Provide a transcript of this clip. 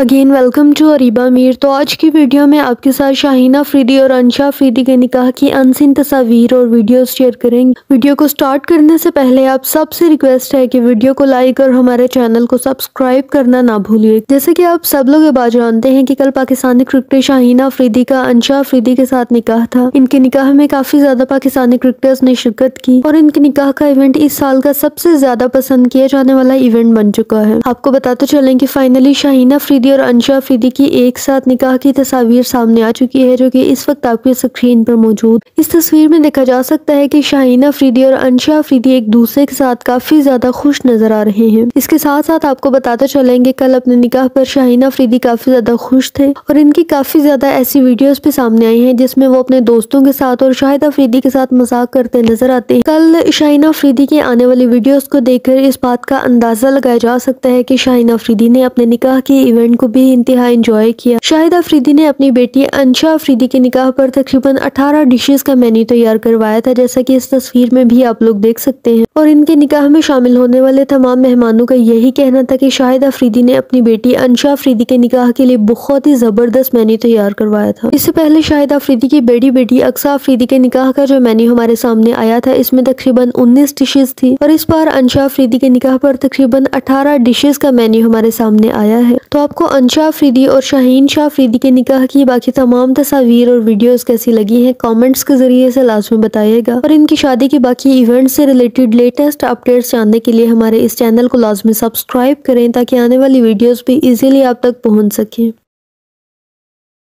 Again welcome to Areeba Mir. तो आज की वीडियो में आपके साथ शाहीना अफरीदी और अंशा अफरीदी के निकाह की अनसीन तस्वीर और वीडियोस शेयर करेंगे। वीडियो को स्टार्ट करने से पहले आप सबसे रिक्वेस्ट है कि वीडियो को लाइक और हमारे चैनल को सब्सक्राइब करना ना भूलिए। जैसे कि आप सब लोग ये बात जानते हैं कि कल पाकिस्तानी क्रिकेटर शाहीना अफरीदी का अंशा अफरीदी के साथ निकाह था। इनके निकाह में काफी ज्यादा पाकिस्तानी क्रिकेटर्स ने शिरकत की और इनके निकाह का इवेंट इस साल का सबसे ज्यादा पसंद किया जाने वाला इवेंट बन चुका है। आपको बताते चलें कि फाइनली शाहीना अफरीदी और अंशा अफरीदी की एक साथ निकाह की तस्वीर सामने आ चुकी है, जो कि इस वक्त आपकी स्क्रीन पर मौजूद। इस तस्वीर में देखा जा सकता है कि शाहीना अफरीदी और अंशा अफरीदी एक दूसरे के साथ काफी ज्यादा खुश नजर आ रहे हैं। इसके साथ साथ आपको बताते चलेंगे कल अपने निकाह पर शाहीना अफरीदी काफी ज्यादा खुश थे और इनकी काफी ज्यादा ऐसी वीडियोस भी सामने आई हैं जिसमें वो अपने दोस्तों के साथ और शाहिद अफरीदी के साथ मजाक करते नजर आते हैं। कल शाहीना अफरीदी की आने वाली वीडियोस को देखकर इस बात का अंदाजा लगाया जा सकता है कि शाहीना अफरीदी ने अपने निकाह के इवेंट को भी इंतहा एंजॉय किया। शाहिद अफरीदी ने अपनी बेटी अंशा अफरीदी के निकाह पर तकरीबन 18 डिशेस का मेन्यू तैयार करवाया था, जैसा कि इस तस्वीर में भी आप लोग देख सकते हैं। और इनके निकाह में शामिल होने वाले तमाम मेहमानों का यही कहना था कि शाहिद अफरीदी ने अपनी बेटी अंशा अफरीदी के निकाह के लिए बहुत ही जबरदस्त मेन्यू तैयार करवाया था। इससे पहले शाहिद अफरीदी की बड़ी बेटी अक्सा अफरीदी के निकाह का जो मेन्यू हमारे सामने आया था, इसमें तकरीबन 19 डिशेस थी और इस बार अंशा अफरीदी के निकाह पर तकरीबन 18 डिशेस का मेन्यू हमारे सामने आया है। तो आपको अंशा अफरीदी और शाहीन शाह अफरीदी के निकाह की बाकी तमाम तस्वीर और वीडियोस कैसी लगी हैं कमेंट्स के जरिए से लाजमी बताइएगा। और इनकी शादी की बाकी इवेंट से रिलेटेड लेटेस्ट अपडेट्स जानने के लिए हमारे इस चैनल को लाजमी सब्सक्राइब करें ताकि आने वाली वीडियोस भी इजीली आप तक पहुंच सकें।